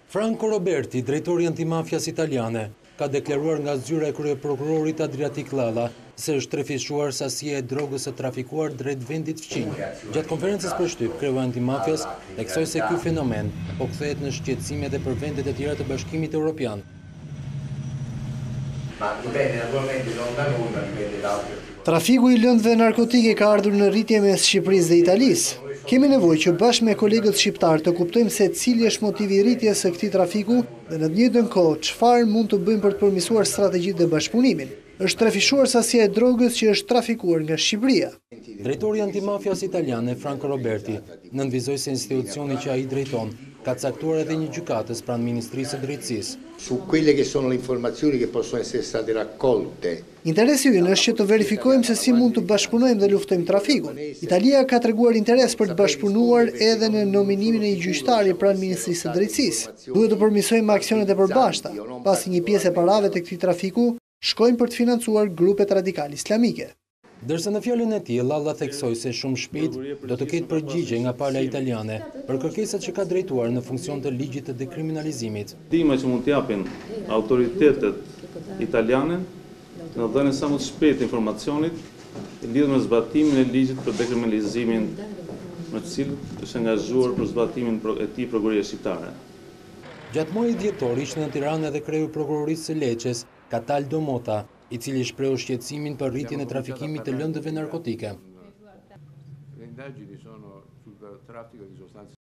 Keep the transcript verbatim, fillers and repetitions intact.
Franco Roberti, drejtori antimafias italiane, ka deklaruar nga zyra e kryeprokurorit Adriatik Llalla se është trefishuar sasia e drogës së trafikuar drejt vendit fqinj. Gjatë konferencës për shtyp, kreu antimafias theksoi se ky fenomen po kthehet në shqetësime edhe për vendet e tjera të Bashkimit Evropian. Trafiku i lëndëve narkotike ka ardhur në rritje mes Shqipërisë dhe Italisë. Kemi nevojë që bashkë me kolegët shqiptar të kuptojmë se cili është motivi i rritjes së këtij trafiku dhe në të njëjtën kohë çfarë mund të bëjmë për të përmirësuar strategjitë dhe bashkëpunimin. Është trafishuar sasia e drogës që është trafikuar nga Shqipëria. Drejtori antimafias italiane Franco Roberti nënvizoi se institucioni që ai drejton ka caktuar edhe një gjykatës pranë Ministrisë së Drejtësisë. Su quelle che sono le informazioni che possono essere state raccolte. Interesi ynë është që të verifikojmë se si mund të bashkëpunojmë dhe luftojmë trafikun. Italia ka treguar interes për të bashkëpunuar edhe në nominimin e një gjyqtari pranë Ministrisë së Drejtësisë. Duhet të përmirësojmë aksionet e përbashkëta, pasi një pjesë e parave të këtij trafiku shkojnë për të financuar grupet radikale islamike. Dërsa në fjalën e tij, Llalla theksoi se shumë shpejt do të ketë përgjigje nga pala italiane për kërkesat që ka drejtuar në funksion të ligjit të dekriminalizimit. Ndihma që mund t'japin autoritetet italiane në dhënien sa më të shpejt informacionit lidhur me zbatimin e ligjit për dekriminalizimin, me të cilët është angazhuar për zbatimin e tij prokuroria shqiptare. Gjatë muajit dhjetor ishte në Tiranë edhe kreu i prokurorisë së Lecces, Cataldo Mota, i cili shprehu shqetësimin për rritjen e trafikimit të lëndëve narkotike.